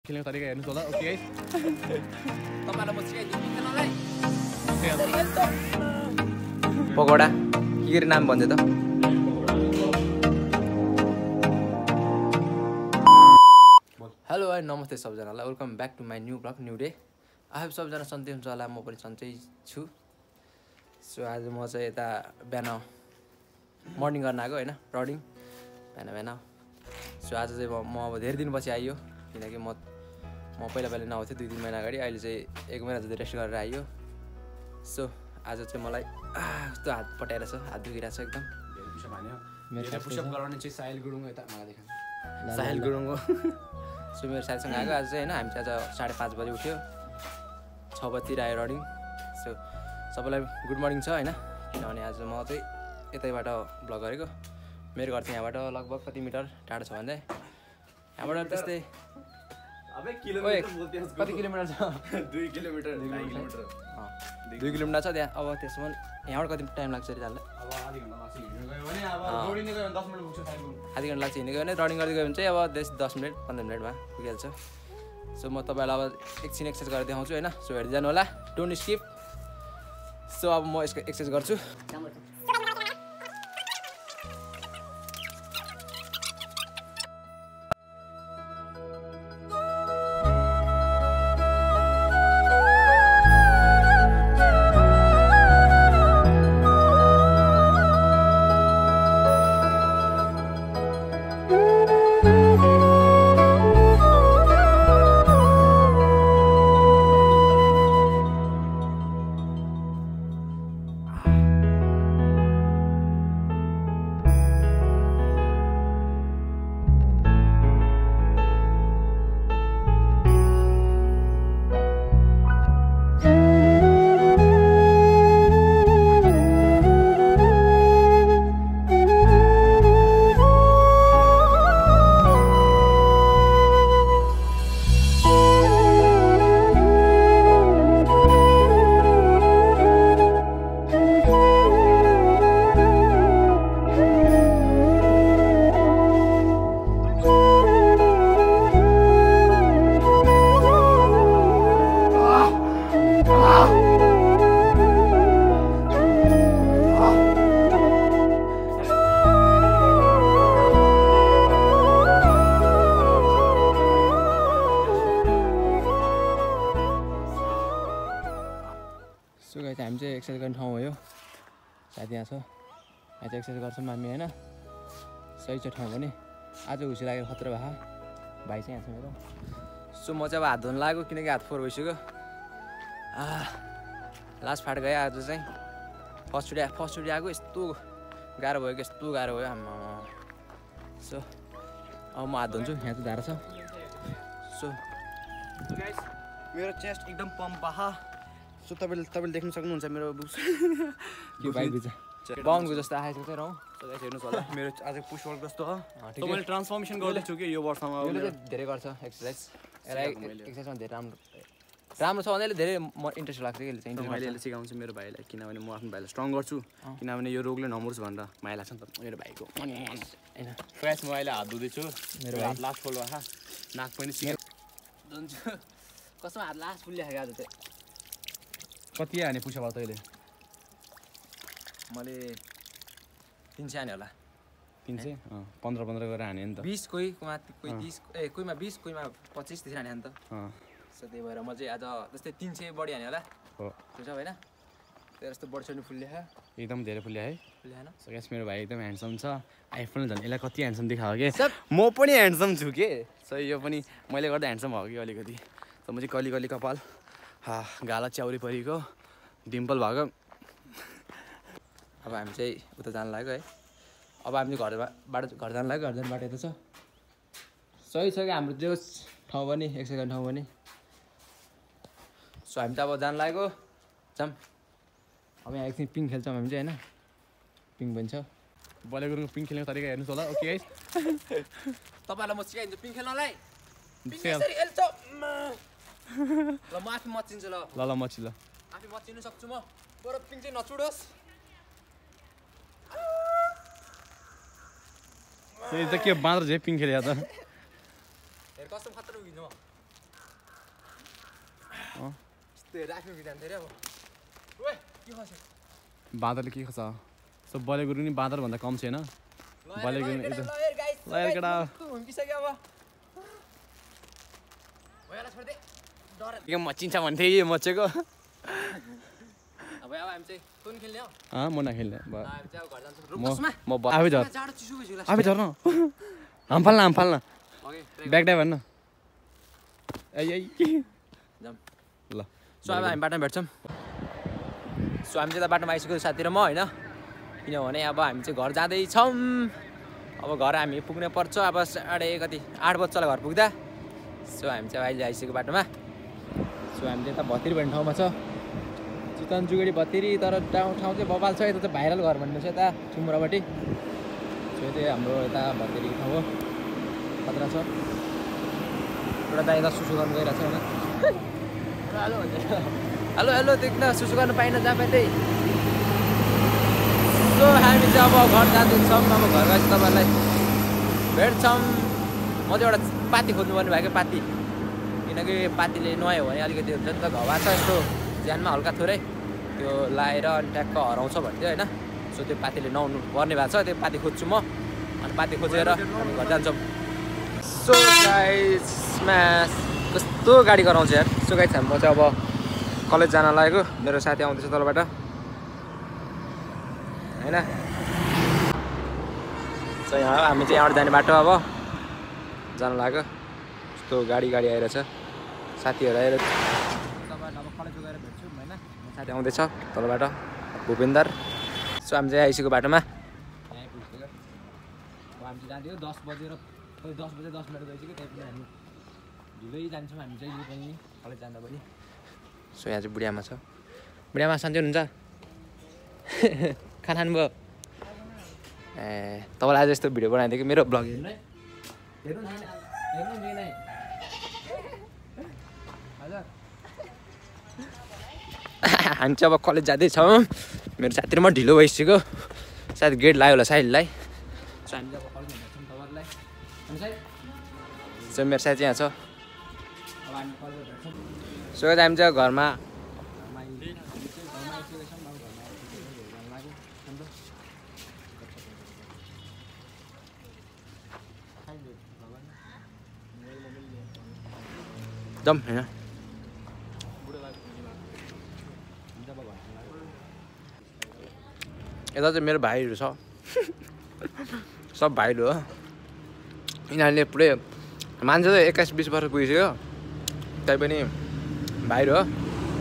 खेल्ने तरिका हेर्नुहोस् होला। ओके गाइस, तपाईलाई म सिकाइदिन्छु खेल्नलाई। पकोडा के गरी नाम भन्छ त? हेलो है, नमस्ते सबजनालाई। Welcome back to my new blog, new day. I hope सबजना सन्चै हुन्छ होला, म पनि सन्चै छु। सो आज म चाहिँ यता बिहान मर्निङ गर्न आएको होइन, रनिङ बिहान। सो आज चाहिँ म अब धेरै दिनपछि आइयो, किनकि म पहिला नआउँथेँ 2-3 महिना अगाडि। अहिले चाहिँ 1 महिना जति रेस्ट गरेर आइयो। सो आज चाहिँ मलाई कस्तो हात पटाएर छ, हात दुखिरहेको छ एकदम। मेरो पुसअप गराउने चाहिँ साहिल गुरुङ यता मलाई देखा। साहिल गुरुङको सो मेरो साथीसँग आएको आज चाहिँ होइन। हामी चाहिँ आज 5:30 बजी उठ्यो, 6 बजीतिर आयो रनिङ। सो सबैलाई गुड मर्निङ छ होइन, किनभने आज म चाहिँ यतैबाट भ्लग गरेको। मेरो घर चाहिँ यहाँबाट लगभग कति मिटर टाढो छ भन्दा यहाँबाट त्यस्तै कति किलोमिटर छ? 2 किलोमिटर 2 किलोमिटर छ त्यहाँ। अब त्यसमा यहाँबाट कति टाइम लाग्छ अरे जाँदा? अब आधी घन्टा लाग्छ हिँड्नु गयो भने, अब दौडिनु गयो भने 10 मिनेट पुग्छ साइकल। आधी घन्टा लाग्छ हिँड्नु गयो भने, रनिङ गर्दै गयो भने चाहिँ अब 10 मिनट 15 मिनटमा पुगिहाल्छ। सो म तपाईँलाई अब एकछिन एक्सर्साइज गरेर देखाउँछु होइन। सो हेर्दै जानु होला, डोन्ट स्किप। सो अब म यसको एक्सर्साइज गर्छु। सो गाइस, हामी चाहिँ एक्सर्साइज गर्ने ठाउँ हो यो, सायद यहाँ छ। यहाँ चाहिँ एक्सर्साइज गर्छौँ हामी होइन। सही छ ठाउँ पनि। आज हुसी लागेर खतरा भए भाइ चाहिँ यहाँ छ मेरो। सो म चाहिँ अब हात धुन लाग्यो, किनकि हात फोहोर भइसक्यो। लास्ट फाट गयो आज चाहिँ। फर्स्टचोटि आएको, यस्तो गाह्रो भयो कि यस्तो गाह्रो भयो आम्मा। सो अब म हात धुन्छु। यहाँ चाहिँ धारा छ। सो गाइस, मेरो चेस्ट एकदम पम्प भए। सो तपाईँले देख्न सक्नुहुन्छ मेरो बुक्स के बाइक बाउन्डको जस्तो आएको चाहिँ रौँ। सो गाइस हेर्नुहोस् होला, मेरो आज पुस वर्क जस्तो हो। मैले ट्रान्सफर्मेसन गर्दैछु कि यो वर्षमा। यसले चाहिँ धेरै गर्छ एक्सर्साइज। एक्सर्साइजमा धेरै राम्रो छ भन्दा धेरै इन्ट्रेस्ट लाग्छ कि यसले चाहिँ। मैले यसले सिकाउँछु मेरो भाइलाई, किनभने म आफ्नो भाइलाई स्ट्रङ गर्छु, किनभने यो रोगले नमरोस् भनेर माया लाग्छ नि त मेरो भाइको होइन। फ्रेस म अहिले हात धुँदैछु, मेरो हात लास्ट फुल भए नाक पनि सिक धुन्छु। कसमा हात लास्ट फुल ल्याएको आज चाहिँ। कति हाने पुसअप भयो तैँले? मैले 300 हाने होला। 300? 15 गरेर हाने नि त। 20 कोहीमा 30 कोहीमा 20 कोहीमा 25 त्यसरी हाने नि त। सो त्यही भएर म चाहिँ आज जस्तै 300 बढी हाने होला। हो त्यो छ होइन, त्यो जस्तो बढी छोड्नु फुल ल्याएको एकदम धेरै फुल ल्याए है। फुल ल्याएन। सो गाइस, मेरो भाइ एकदम ह्यान्डसम छ। आइफोनले झन् यसलाई कति ह्यान्डसम देखायो कि म पनि ह्यान्डसम छु के। सो यो पनि मैले गर्दा ह्यान्डसम भयो कि अलिकति। सो म चाहिँ कली कपाल, गाला च्याउरी परेको, डिम्पल भएको। अब हामी चाहिँ उता जानु लाग्यो है। अब हामी घर जानु लाग्यो। घर जानु बाटो यता छ। सही छ कि हाम्रो त्यो ठाउँ पनि, एक्सर्साइज गर्ने ठाउँ पनि। सो हामी त अब जानु लाग्यो, जाऊँ। अब यहाँ एकछिन पिङ खेल्छौँ हामी चाहिँ होइन। पिङ पनि छ। बले गुरुङको पिङ खेल्ने तरिका हेर्नुहोस् होला। ओके गाइस, तपाईँलाई म सिकाइदिन्छु पिङ खेल्नलाई। ल म आफै मचिन्छु। ल मची ल आफै मचिनु सक्छु म। बरु पिङ चाहिँ नचुडोस्। ये त के बाँदर झै पिङ खेले त हेर कस्तो खतरा उभिन्छ म। राख्नु कि जान्थ्यो अरे अब ओए के खस्यो बाँदरले के खस सो बले गुरु नि बाँदरभन्दा कम छैन बले गुरु एकदम ल यार केटा हुम्किसक्यो अब भइहाल्छ छोड दे डर के मचिन्छ भन्थे यो मचेको अब हामी चाहिँ कुन खेल्ने हो म नखेल्ने हामी चाहिँ घर जान्छौँ रुम म बसमा आफै झर जाडो चिसो गइसक्यो आफै झर्न हाम फाल्न ओके ब्याक डाइ भन्न ए जाम ल सो अब हामी बाटोमा भेट्छौँ सो हामी चाहिँ त बाटोमा आइसक्यो साथी र म होइन किनभने अब हामी चाहिँ घर जाँदैछौँ अब घर हामी पुग्नु पर्छ अब 8:30 8 बज्छ घर पुग्दा सो हामी चाहिँ अहिले आइसक्यो बाटोमा सो हामी चाहिँ यता भत्तिरी भन्ने ठाउँमा छ चितवन जुगडी भत्तिरी तर ठाउँ चाहिँ बबाल छ यता चाहिँ भाइरल घर भन्ने छ यता चुम्रापट्टि सो चाहिँ हाम्रो यता भत्तिरी ठाउँ हो खतरा छ एउटा दाइ यता सुसु गर्नु गइरहेको छ होइन हेलो हेलो देख्न सुसु गर्नु पाइन जहाँ पाइँदै सो हामी चाहिँ अब घर जाँदैछौँ अब घर गएपछि तपाईँहरूलाई भेट्छौँ म चाहिँ एउटा पाती खोज्नुपर्ने भयो क्या पाती किनकि पातीले नुहायो भने अलिकति हुन्छ नि त घाउ छ यस्तो ज्यानमा हल्का थोरै त्यो लाएर अनि ट्याक्क हराउँछ भन्थ्यो होइन सो त्यो पातीले नुहाउनु पर्ने भएको छ त्यो पाती खोज्छु म अनि पाती खोजेर हामी घर जान्छौँ सो गाइसमा कस्तो गाडी गराउँछ यार सो गाइस म चाहिँ अब कलेज जान लागेको मेरो साथी आउँदैछ तलबाट होइन सो यहाँ हामी चाहिँ यहाँबाट जाने बाटो अब जान लाग्यो यस्तो गाडी आइरहेछ साथीहरू आएर तपाईँहरू अब कलेज गएर भेट्छु होइन साथी आउँदैछ तलबाट भूपेन्दर सो हामी चाहिँ आइसक्यो बाटोमा यहाँ पुगिसक्यो अब हामी चाहिँ जान्थ्यो 10 बजेर 10 बजे 10 मिनट गइसक्यो त्यही पनि हामी ढिलै जान्छौँ हामी चाहिँ यो पनि कलेज जाँदा पनि सो यहाँ चाहिँ बुढियामा छ बुढियामा सन्चै हुनुहुन्छ खाना खानुभयो ए तपाईँलाई आज यस्तो भिडियो बनाइदिएको मेरो ब्लग हेर्नु है हेर्नु हामी चाहिँ अब कलेज जाँदैछौँ मेरो साथी र म ढिलो भइसक्यो सायद गेट लाग्यो होला साहिललाई सो हामी चाहिँ अब कलेज भेट्छौँ तपाईँहरूलाई सो मेरो साथी यहाँ छ अब हामी कलेज भेट्छौँ सो हामी चाहिँ घरमा जाऊँ होइन यता चाहिँ मेरो भाइहरू छ सब भाइहरू हो यिनीहरूले पुरै मान्छे चाहिँ 21-20 वर्ष पुगिसक्यो तैपनि भाइहरू हो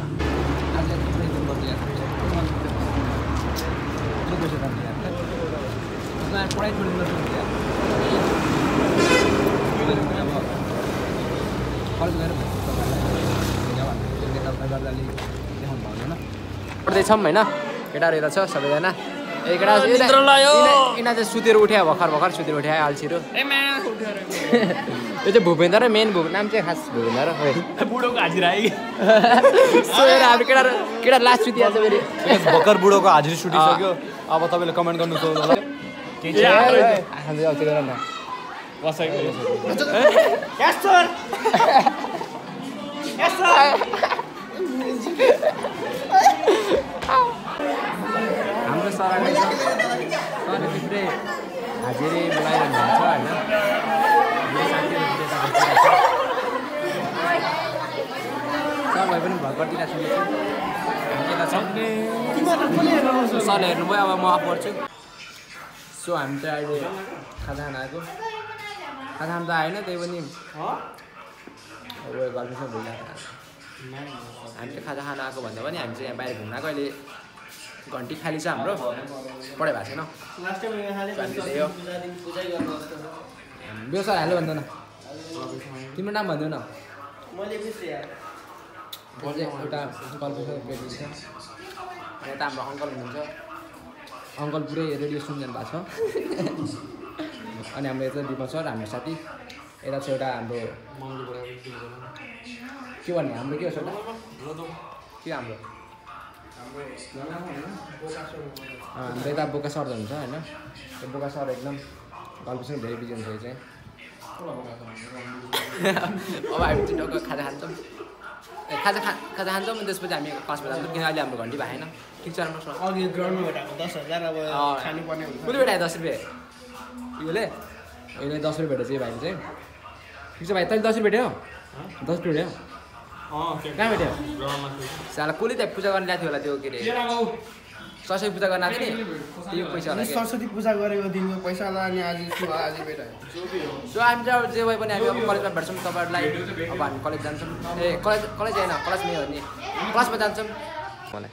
पढ्दैछौँ होइन केटाहरू यता छ सबैजना ए केटा यिनीहरू चाहिँ सुतेर उठ्यो भर्खर सुतेर उठ्यो अल्छीहरू यो चाहिँ भूपेन्द्र र मेन नाम चाहिँ खास भूपेन्द्र बुढोको हाजिर आयो सोएर अब केटा लास्ट सुतिहाल्छ फेरि भर्खर बुढोको हाजिर सुटिसक्यो अब तपाईँले कमेन्ट गर्नु हाम्रो सरले थुप्रै हाजिरी बोलाइरहनु भएको छ होइन सर भए पनि भर्खरतिर सुनेको छु सरले हेर्नुभयो अब म अफ गर्छु सो हामी चाहिँ अहिले खाजा खान आएको खाजा खान त आएन त्यही पनि उयो गर्नुपर्छ भइरहेको हामी चाहिँ खाजा खान आएको भन्दा पनि हामी चाहिँ यहाँ बाहिर घुम्न आएको अहिले घन्टी खाली छ हाम्रो पढाइ भएको छैन व्यवसाय हाल्यो भन्दैन तिम्रो नाम भन्दैन एउटा यता हाम्रो अङ्कल हुनुहुन्छ अङ्कल पुरै रेडियो सुनिरहनु भएको छ अनि हाम्रो यता दिपक सर हाम्रो साथी यता चाहिँ एउटा हाम्रो के भन्ने हाम्रो के हो सर के हाम्रो हाम्रो यता बोका सर हुन्छ होइन त्यो बोका सर एकदम गल्पसँग धेरै बिजी हुन्छ यो चाहिँ अब हामी चाहिँ टक्क खाजा खान्छौँ खाजा खान्छौँ अनि त्यसपछि हामी क्लासमा जान्छौँ किन अहिले हाम्रो घन्टी भएन ठिक छ राम्रो अघि ग्राउन्डमा भेटाएको 10,000 अब खानुपर्ने हुन्छ कुनै भेटायो 10 रुपियाँ यसले 10 रुपियाँ भेटेछ यो भाइले चाहिँ ठिक छ भाइ तैँले 10 रुपियाँ भेट्यो 10 रुपियाँ भेट्यो कहाँ भेट्यो साला कसले त्यहाँ पूजा गर्न ल्याएको थियो होला त्यो के अरे सरस्वती पूजा गर्न आएको थियो नि त्यो पैसा होला सरस्वती पूजा गरेको दिनको पैसा अनि आज भेटायो सो हामी चाहिँ अब जे भए पनि हामी अब कलेजमा भेट्छौँ तपाईँहरूलाई अब हामी कलेज जान्छौँ ए कलेज होइन कलेजमै हो नि क्लासमा जान्छौँ मलाई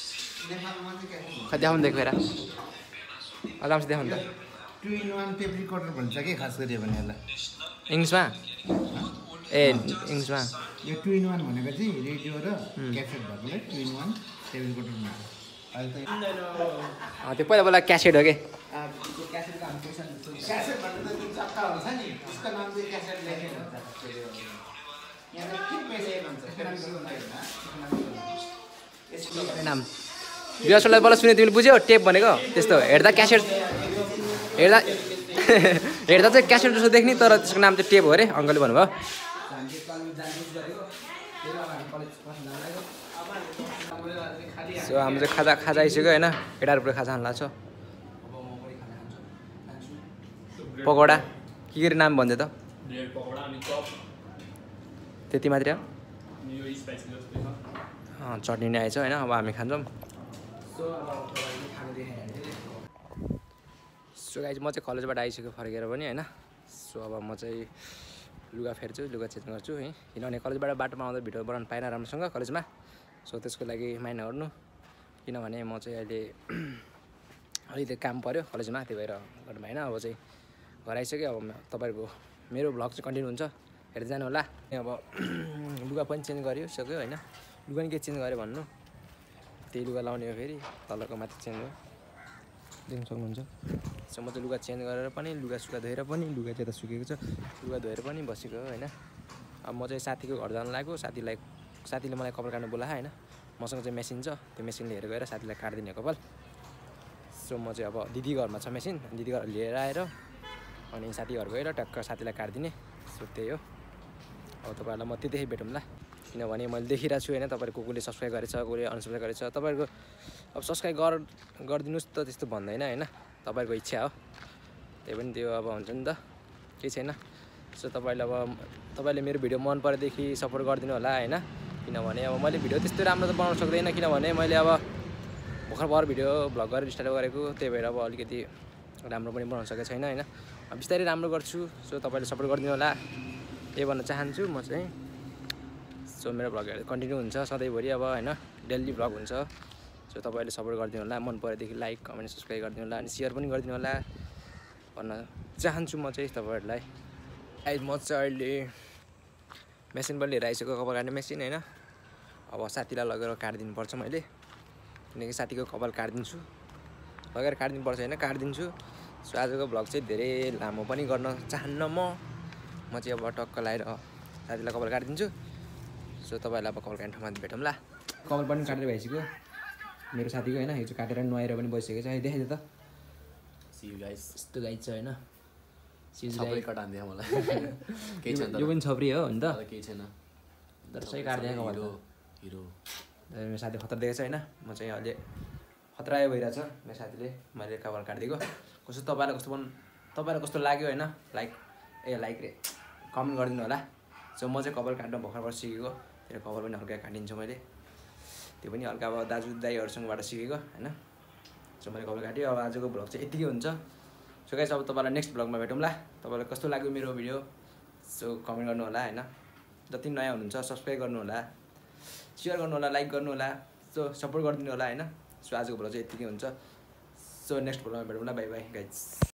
खै देखाउनु देखेर आरामसे देखाउनु त 2-in-1 टेप रिकर्डर भन्छ के खास गरी भने यसलाई इङ्ग्लिसमा ए इङ्ग्लिसमा यो 2-in-1 भनेको चाहिँ रेडियो र क्यासेट भएकोलाई 2-in-1 टेप रिकर्डर भन्छ त्यो पहिला क्यासेट हो कि क्यासेट भन्दा जुन चक्का हुन्छ नि त्यसको नाम चाहिँ क्यासेट लेखेको नाम विवासलाई बल्ल सुने तिमीले बुझ्यौ टेप भनेको त्यस्तो हेर्दा क्यासेट हेर्दा हेर्दा चाहिँ क्यासेट जस्तो देख्ने तर त्यसको नाम चाहिँ टेप हो अरे अङ्कलले भन्नुभयो सो हाम्रो चाहिँ खाजा आइसक्यो होइन 11 रुपियाँ खाजा खानु लाग्छ पकौडा के नाम भन्छ त त्यति मात्रै हो चटनी नै आएछ होइन अब हामी खान्छौँ सो गाइज म चाहिँ कलेजबाट आइसक्यो फर्केर पनि होइन सो अब म चाहिँ लुगा फेर्छु लुगा चेन्ज गर्छु है किनभने कलेजबाट बाटोमा आउँदा भिडियो बनाउनु पाएन राम्रोसँग कलेजमा सो त्यसको लागि माइन गर्नु किनभने म चाहिँ अहिले अलिकति काम पऱ्यो कलेजमा त्यही भएर गर्नु भएन अब चाहिँ घर आइसक्यो अब तपाईँहरूको मेरो भ्लग चाहिँ कन्टिन्यू हुन्छ हेर्दै जानु होला अब लुगा पनि चेन्ज गरियो सक्यो होइन लुगा नि के चेन्ज गऱ्यो भन्नु त्यही लुगा लाउने हो फेरि तलको माथि चेन्ज हो देख्नु सक्नुहुन्छ सो म चाहिँ लुगा चेन्ज गरेर पनि लुगा सुगा धोएर पनि लुगा चाहिँ त सुकेको छ लुगा धोएर पनि बसेको होइन अब म चाहिँ साथीको घर जानु लाग्यो साथीले मलाई कपाल काट्नु बोलायो होइन मसँग चाहिँ मेसिन छ त्यो मेसिन लिएर गएर साथीलाई काटिदिने कपाल सो म चाहिँ अब दिदी घरमा छ मेसिन दिदी घर लिएर आएर अनि साथी घर गएर टक्क साथीलाई काटिदिने सो त्यही हो अब तपाईँहरूलाई म त्यतिखेर भेटौँ ला किनभने मैले देखिरहेको छु होइन तपाईँहरूको कसले सब्सक्राइब गरेछ कसले अनसब्सक्राइब गरेछ तपाईँहरूको अब सब्सक्राइब गरिदिनुहोस् त त्यस्तो भन्दैन होइन तपाईँहरूको इच्छा हो त्यही पनि त्यो अब हुन्छ नि त केही छैन सो तपाईँले मेरो भिडियो मन परेदेखि सपोर्ट गरिदिनु होला होइन किनभने अब मैले भिडियो त्यस्तो राम्रो त बनाउन सक्दैन किनभने मैले अब भर्खर भिडियो भ्लग गरेर स्टार्ट गरेको त्यही भएर अब अलिकति राम्रो पनि बनाउन सकेको छैन होइन बिस्तारै राम्रो गर्छु सो तपाईँले सपोर्ट गरिदिनु होला यही भन्न चाहन्छु म चाहिँ सो मेरो भ्लगहरू कन्टिन्यू हुन्छ सधैँभरि अब होइन डेली भ्लग हुन्छ सो तपाईँले सपोर्ट गरिदिनु होला मन परेदेखि लाइक कमेन्ट सब्सक्राइब गरिदिनु होला अनि सेयर पनि गरिदिनु होला भन्न चाहन्छु म चाहिँ तपाईँहरूलाई म चाहिँ अहिले मेसिन पनि लिएर आइसक्यो कपाल काट्ने मेसिन होइन अब साथीलाई लगेर काटिदिनुपर्छ मैले किनकि साथीको कपाल काटिदिन्छु लगेर काटिदिनुपर्छ होइन काटिदिन्छु सो आजको भ्लग चाहिँ धेरै लामो पनि गर्न चाहन्न म चाहिँ अब टक्क लगाएर साथीलाई कपाल काटिदिन्छु सो तपाईँहरूलाई अब कपाल काट्ने ठाउँमा भेटौँ ला कपाल पनि काटेर भइसक्यो मेरो साथीको होइन हिजो काटेर नुहाएर पनि बसिसकेको छ अहिले देखाइदियो त यस्तो गाइड छ होइन यो पनि छप्री हो नि त केही छैन तर सही काट्दैन कपाल हिरो मेरो साथी खतरा दिएको छ होइन म चाहिँ अहिले खतरा भइरहेछ मेरो साथीले मैले कपाल काटिदिएको कस्तो तपाईँलाई कस्तो लाग्यो होइन लाइक रे कमेन्ट गरिदिनु होला सो म चाहिँ कपाल काट्न भर्खर सिकेको त्यो कपाल पनि हल्का काटिदिन्छु मैले त्यो पनि हल्का अब दाजुदाईहरूसँगबाट सिकेको होइन सो मैले कपाल काटेँ अब आजको भ्लग चाहिँ यतिकै हुन्छ सो गाइस अब तपाईँलाई नेक्स्ट भ्लगमा भेटौँ ला तपाईँलाई कस्तो लाग्यो मेरो भिडियो सो कमेन्ट गर्नु होला होइन जति नयाँ हुनुहुन्छ सब्सक्राइब गर्नु होला सेयर गर्नु होला लाइक गर्नु होला सो सपोर्ट गरिदिनु होला होइन सो आजको भ्लग चाहिँ यतिकै हुन्छ सो नेक्स्ट भ्लगमा भेटौँ ला बाई बाई गाइस